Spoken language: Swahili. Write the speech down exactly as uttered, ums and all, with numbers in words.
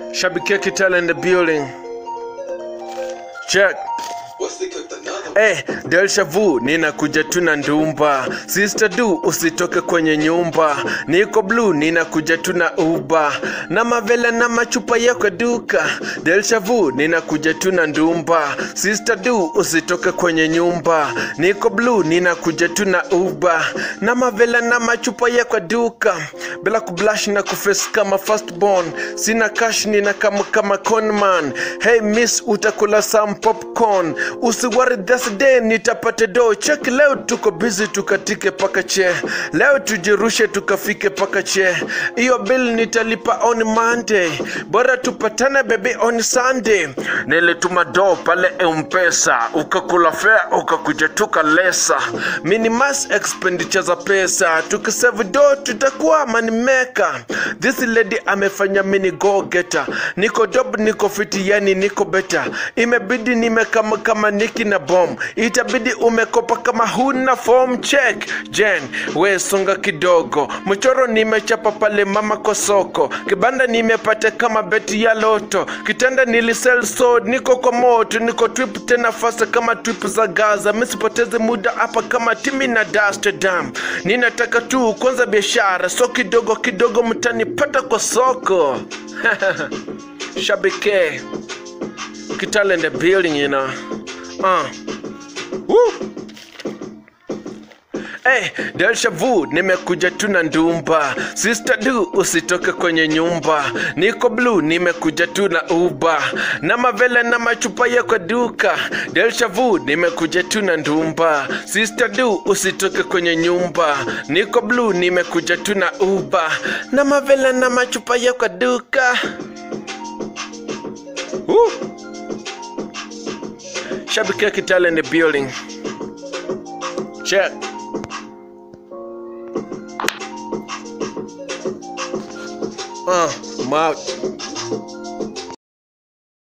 Shabiki Kitale in the building. Check. Eh, hey, Delsha Vu, nina kuja tuna ndumba. Sister Du, usitoke kwenye nyumba. Niko Blue, nina kuja tuna uba. Na mavela na machupa yako duka. Delsha Vu, nina kuja tuna ndumba. Sister Du, usitoke kwenye nyumba. Niko Blue, nina kuja tuna uba. Na mavela na machupa yako duka. Bila kublash na kuface kama firstborn. Sina cash, nina kama kama conman. Hey miss, utakula some popcorn. Usiwari this day nitapate do. Check leo tuko busy tukatike paka che. Leo tujirushe tukafike paka che. Iyo bill nitalipa on Monday. Bora tupatane baby on Sunday. Nilituma do pale M-Pesa. Ukakula fare ukakuja tukalesa. Minimize expenditure za pesa. Tukisave do tutakuwa money maker. This lady amefanya mini go getter. Niko job niko fiti yani niko better. Imebidi nime kama kama niki na bomb. Itabidi umekopa kama huna form check. Jen, we songa kidogo. Mchoro nimechapa pale mama kwa soko. Kibanda nimepata kama beti ya loto. Kitanda nilisell so niko kwa moto. Niko trip tena fast kama trip za Gaza. Misipoteze muda hapa kama timi na Amsterdam. Ninataka tu kwanza biashara. So kidogo kidogo mtanipata kwa soko. Shabiki Kitale in the building, you know. Uh. Woo. Hey, Delsha Vu, nimekuja tuna ndumba. Sister Du, usitoke kwenye nyumba. Niko Blue, nimekuja tuna uba. Na mavela na machupa yako duka. Delsha Vu, nimekuja tuna ndumba. Sister Du, usitoke kwenye nyumba. Niko Blue, nimekuja tuna uba. Na mavela na machupa yako duka. Woo. Shabiki Kitale in the building. Check. Uh, I'm out.